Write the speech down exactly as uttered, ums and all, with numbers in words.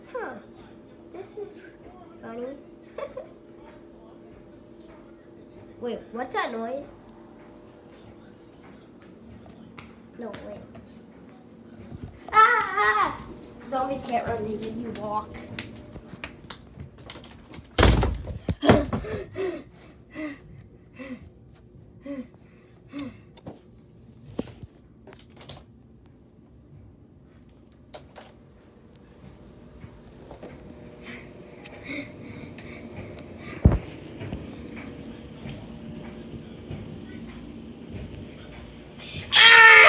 Huh. This is funny. Wait, what's that noise? No, wait. Ah! Zombies can't run, they you walk.